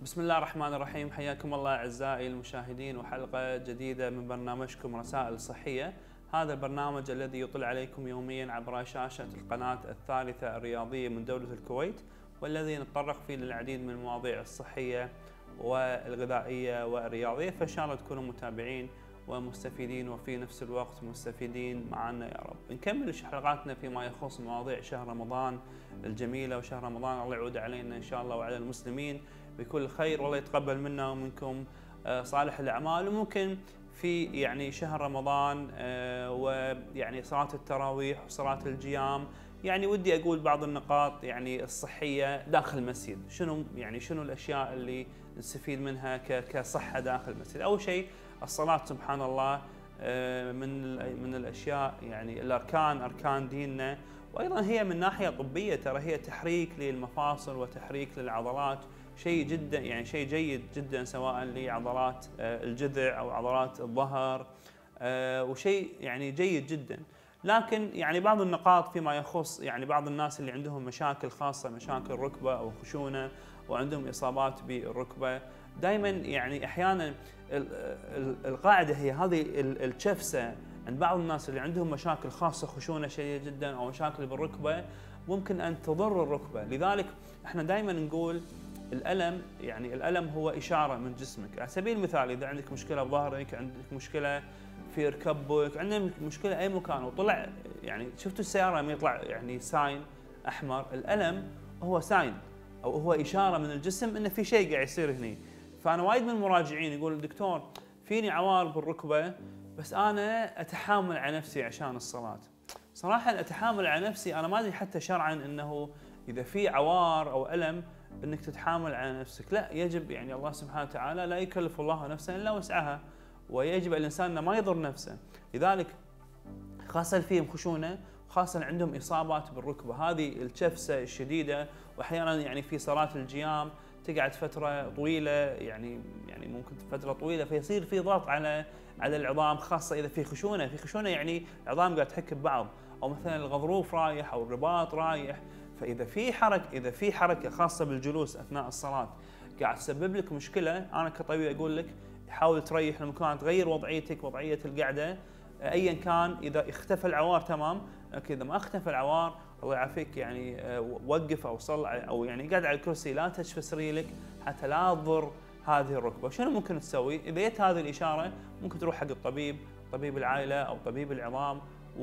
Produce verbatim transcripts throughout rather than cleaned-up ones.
بسم الله الرحمن الرحيم. حياكم الله أعزائي المشاهدين وحلقة جديدة من برنامجكم رسائل صحية. هذا البرنامج الذي يطل عليكم يوميا عبر شاشة القناة الثالثة الرياضية من دولة الكويت، والذي نتطرق فيه للعديد من المواضيع الصحية والغذائية والرياضية، فإن شاء الله تكونوا متابعين ومستفيدين وفي نفس الوقت مستفيدين معنا يا رب. نكمل حلقاتنا فيما يخص مواضيع شهر رمضان الجميلة، وشهر رمضان الله يعود علينا إن شاء الله وعلى المسلمين بكل خير، والله يتقبل منا ومنكم صالح الأعمال. وممكن في يعني شهر رمضان ويعني صلاة التراويح وصلاة الجيام، يعني ودي أقول بعض النقاط يعني الصحية داخل المسجد. شنو يعني شنو الأشياء اللي نستفيد منها كصحة داخل المسجد؟ أول شيء الصلاة سبحان الله من من الأشياء يعني الأركان، أركان ديننا، وأيضا هي من ناحية طبية ترى هي تحريك للمفاصل وتحريك للعضلات، شيء جدا يعني شيء جيد جدا سواء لعضلات الجذع أو عضلات الظهر، وشيء يعني جيد جدا. لكن يعني بعض النقاط فيما يخص يعني بعض الناس اللي عندهم مشاكل خاصة، مشاكل ركبة أو خشونة وعندهم إصابات بالركبة، دائما يعني أحيانا القاعدة هي هذه الشفسة عند بعض الناس اللي عندهم مشاكل خاصة، خشونة شديدة جدا أو مشاكل بالركبة، ممكن أن تضر الركبة. لذلك احنا دائما نقول الألم يعني الألم هو إشارة من جسمك. على سبيل المثال إذا عندك مشكلة بظهرك، عندك مشكلة في ركبك، عندك مشكلة أي مكان وطلع يعني شفتوا السيارة لما يطلع يعني ساين أحمر، الألم هو ساين أو هو إشارة من الجسم إن في شيء قاعد يصير هني. فأنا وايد من المراجعين يقول دكتور فيني عوار بالركبة بس أنا أتحامل على نفسي عشان الصلاة. صراحة أتحامل على نفسي، أنا ما أدري حتى شرعا إنه إذا في عوار أو ألم انك تتحامل على نفسك، لا، يجب يعني الله سبحانه وتعالى لا يكلف الله نفسا الا وسعها، ويجب الانسان انه ما يضر نفسه. لذلك خاصه فيهم خشونه، خاصه عندهم اصابات بالركبه، هذه الشفسه الشديده، واحيانا يعني في صلاه الجيام تقعد فتره طويله، يعني يعني ممكن فتره طويله فيصير في ضغط على على العظام، خاصه اذا في خشونه، في خشونه يعني العظام قاعد تحك ببعض، او مثلا الغضروف رايح او الرباط رايح. فاذا في حركه اذا في حركه خاصه بالجلوس اثناء الصلاه قاعد تسبب لك مشكله، انا كطبيب اقول لك حاول تريح المكان، تغير وضعيتك، وضعيه القعده ايا كان. اذا اختفى العوار تمام، لكن اذا ما اختفى العوار الله يعافيك يعني وقف او صل او يعني قاعد على الكرسي، لا تشفس ريلك حتى لا تضر هذه الركبه. شنو ممكن تسوي؟ اذا جت هذه الاشاره ممكن تروح حق الطبيب، طبيب العائله او طبيب العظام،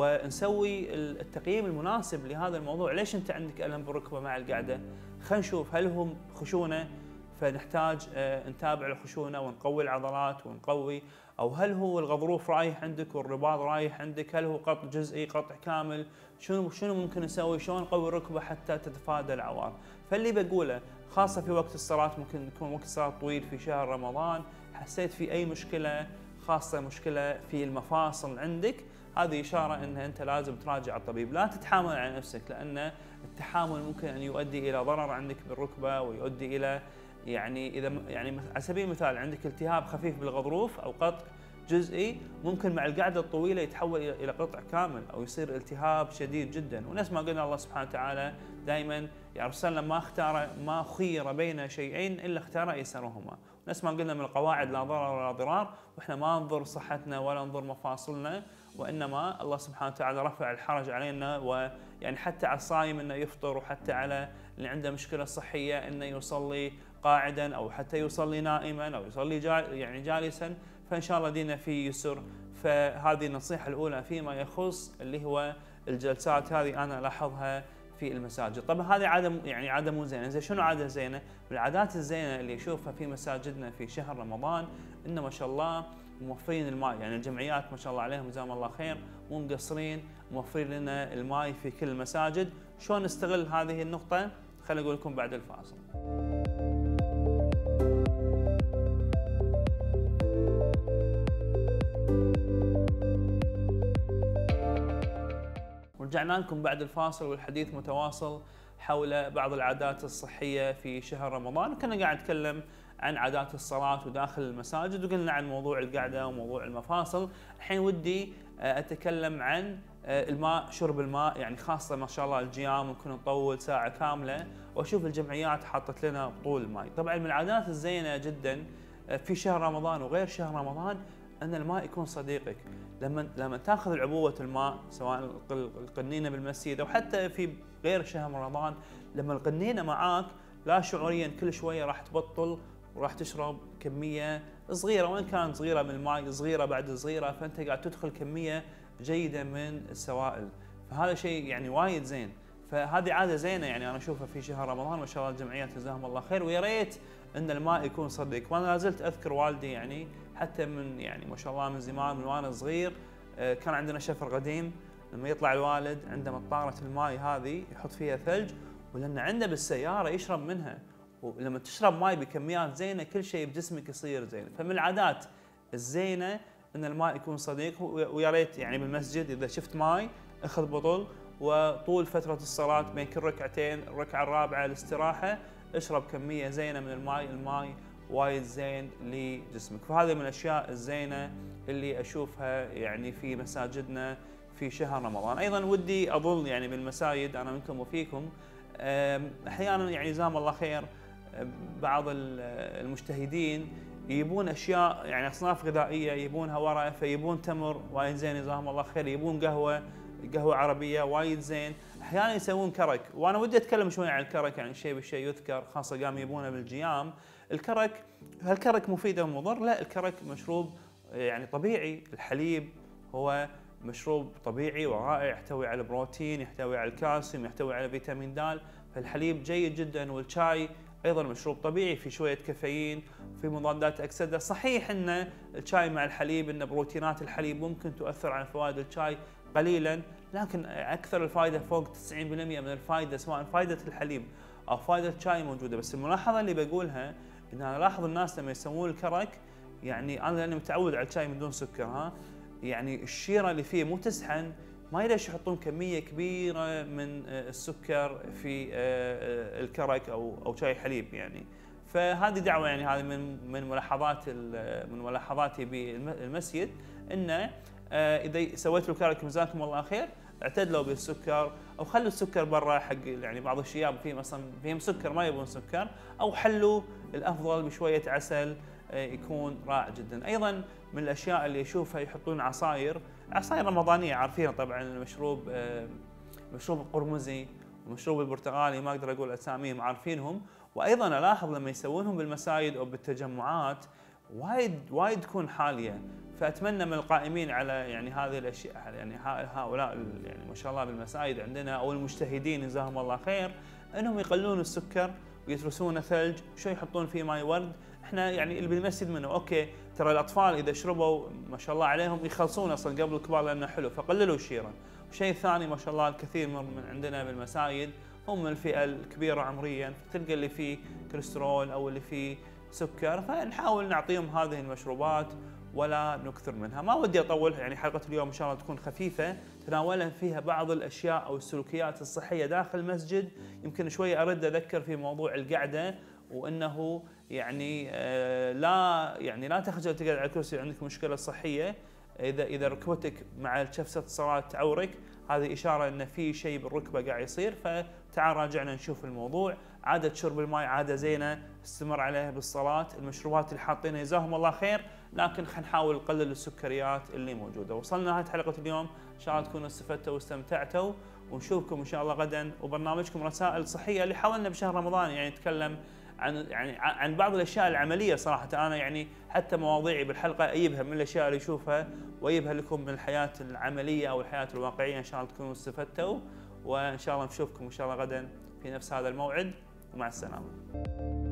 ونسوي التقييم المناسب لهذا الموضوع. ليش انت عندك الم بالركبه مع القعده؟ خلينا نشوف هل هو خشونه فنحتاج نتابع الخشونه ونقوي العضلات ونقوي، او هل هو الغضروف رايح عندك والرباط رايح عندك، هل هو قطع جزئي قطع كامل، شنو شنو ممكن نسوي، شلون نقوي الركبه حتى تتفادى العوار. فاللي بقوله خاصه في وقت الصلاه، ممكن يكون وقت الصلاه طويل في شهر رمضان، حسيت في اي مشكله خاصه مشكله في المفاصل عندك، هذه إشارة أن أنت لازم تراجع الطبيب، لا تتحامل على نفسك، لأن التحامل ممكن أن يؤدي إلى ضرر عندك بالركبة، ويؤدي إلى يعني إذا يعني على سبيل المثال عندك التهاب خفيف بالغضروف أو قطع جزئي، ممكن مع القعدة الطويلة يتحول إلى قطع كامل أو يصير التهاب شديد جدا. ونفس ما قلنا الله سبحانه وتعالى دائما يا رسولنا ما اختار ما خير بين شيئين إلا اختار أيسرهما. نفس ما قلنا من القواعد لا ضرر ولا ضرار، وإحنا ما نضر صحتنا ولا نضر مفاصلنا، وإنما الله سبحانه وتعالى رفع الحرج علينا، ويعني حتى على الصايم إنه يفطر، وحتى على اللي عنده مشكلة صحية إنه يصلي قاعدا أو حتى يصلي نائما أو يصلي جال يعني جالسا. فإن شاء الله ديننا فيه يسر. فهذه النصيحة الأولى فيما يخص اللي هو الجلسات، هذه أنا ألاحظها في المساجد. طبعا هذه عاده يعني عاده مو زينه. زين شنو عاده زينه؟ من العادات الزينه اللي اشوفها في مساجدنا في شهر رمضان انه ما شاء الله موفرين الماء، يعني الجمعيات ما شاء الله عليهم جزاهم الله خير مو مقصرين، موفرين لنا الماء في كل المساجد. شلون نستغل هذه النقطه؟ خليني اقول لكم بعد الفاصل. رجعنا لكم بعد الفاصل والحديث متواصل حول بعض العادات الصحية في شهر رمضان. كنا قاعد نتكلم عن عادات الصلاة وداخل المساجد، وقلنا عن موضوع القعدة وموضوع المفاصل. الحين ودي أتكلم عن الماء، شرب الماء، يعني خاصة ما شاء الله الجيام ممكن نطول ساعة كاملة، واشوف الجمعيات حاطت لنا بطول الماء. طبعا من العادات الزينة جدا في شهر رمضان وغير شهر رمضان ان الماء يكون صديقك. لما لما تاخذ العبوة الماء سواء القنينة بالمسجد او حتى في غير شهر رمضان، لما القنينة معاك لا شعوريا كل شوية راح تبطل وراح تشرب كمية صغيرة، وإن كانت صغيرة من الماء، صغيرة بعد صغيرة، فأنت قاعد تدخل كمية جيدة من السوائل، فهذا شيء يعني وايد زين. فهذه عادة زينة يعني أنا أشوفها في شهر رمضان ما شاء الله الجمعيات جزاهم الله خير، ويا ريت أن الماء يكون صديق. وأنا لا زلت أذكر والدي يعني حتى من يعني ما شاء الله من زمان من وأنا صغير كان عندنا شفر قديم، لما يطلع الوالد عنده مطارة الماء هذه يحط فيها ثلج، ولأن عنده بالسيارة يشرب منها، ولما تشرب ماء بكميات زينة كل شيء بجسمك يصير زين. فمن العادات الزينة ان الماء يكون صديق، ويا ريت يعني بالمسجد اذا شفت ماء اخذ بطل، وطول فترة الصلاة بين كل ركعتين الركعة الرابعة الاستراحة اشرب كمية زينة من الماء، الماء وايد زين لجسمك. فهذه من الاشياء الزينة اللي اشوفها يعني في مساجدنا في شهر رمضان. ايضا ودي اظل يعني بالمساجد انا منكم وفيكم احيانا يعني جزاهم الله خير بعض المجتهدين يبون اشياء يعني اصناف غذائيه يبونها ورا، فيبون تمر وايد زين جزاهم الله خير، يبون قهوه قهوه عربيه وايد زين، احيانا يسوون كرك. وانا ودي اتكلم شوي عن الكرك، يعني شيء بالشيء يذكر، خاصه قام يبونه بالجيام. الكرك، هل الكرك مفيد او مضر؟ لا، الكرك مشروب يعني طبيعي. الحليب هو مشروب طبيعي ورائع، يحتوي على البروتين، يحتوي على الكالسيوم، يحتوي على فيتامين د، فالحليب جيد جدا. والشاي ايضا مشروب طبيعي في شويه كافيين، في مضادات اكسده. صحيح ان الشاي مع الحليب ان بروتينات الحليب ممكن تؤثر على فوائد الشاي قليلا، لكن اكثر الفائده فوق تسعين بالمئة من الفائده سواء فائده الحليب او فائده الشاي موجوده. بس الملاحظه اللي بقولها ان انا الاحظ الناس لما يسوون الكرك، يعني انا لاني متعود على الشاي من دون سكر، ها يعني الشيره اللي فيه مو تسحن، ما يليش يحطون كميه كبيره من السكر في الكرك او او شاي حليب يعني. فهذه دعوه يعني هذه من من ملاحظات من ملاحظاتي بالمسجد، انه اذا سويتوا الكرك جزاكم الله خير اعتدلوا بالسكر، او خلوا السكر برا حق يعني بعض الشياب فيهم اصلا فيهم سكر ما يبون سكر، او حلوا الافضل بشويه عسل يكون رائع جدا. ايضا من الاشياء اللي اشوفها يحطون عصاير، عصاير رمضانيه عارفينها طبعا، المشروب مشروب القرمزي ومشروب البرتقالي، ما اقدر اقول اساميهم عارفينهم. وايضا الاحظ لما يسوونهم بالمساجد او بالتجمعات وايد وايد تكون حاليه. فاتمنى من القائمين على يعني هذه الاشياء، يعني هؤلاء يعني ما شاء الله بالمساجد عندنا او المجتهدين جزاهم الله خير، انهم يقللون السكر ويترسونه ثلج، شوي يحطون فيه ماي ورد. احنا يعني اللي بالمسجد منه اوكي، ترى الاطفال اذا شربوا ما شاء الله عليهم يخلصون اصلا قبل الكبار لانه حلو، فقللوا الشيره. والشيء الثاني ما شاء الله الكثير من عندنا بالمساجد هم من الفئه الكبيره عمريا، تلقى اللي فيه كوليسترول او اللي فيه سكر، فنحاول نعطيهم هذه المشروبات ولا نكثر منها. ما ودي اطول، يعني حلقه اليوم ان شاء الله تكون خفيفه، تناولنا فيها بعض الاشياء او السلوكيات الصحيه داخل المسجد. يمكن شوي ارد اذكر في موضوع القعده، وانه يعني آه لا يعني لا تخجل تقعد على الكرسي عندك مشكله صحيه، اذا اذا ركبتك مع جلسه الصلاه تعورك، هذه اشاره ان في شيء بالركبه قاعد يصير. فتعال راجعنا نشوف الموضوع. عاده شرب الماء عاده زينه، استمر عليها بالصلاه. المشروبات اللي حاطينها جزاهم الله خير، لكن خلينا نحاول نقلل السكريات اللي موجوده. وصلنا لنهايه حلقه اليوم، ان شاء الله تكونوا استفدتوا واستمتعتوا، ونشوفكم ان شاء الله غدا وبرنامجكم رسائل صحيه اللي حاولنا بشهر رمضان يعني نتكلم عن يعني عن بعض الاشياء العمليه. صراحه انا يعني حتى مواضيعي بالحلقه اجيبها من الاشياء اللي اشوفها واجيبها لكم من الحياه العمليه او الحياه الواقعيه، ان شاء الله تكونوا استفدتوا، وان شاء الله نشوفكم ان شاء الله غدا في نفس هذا الموعد، ومع السلامه.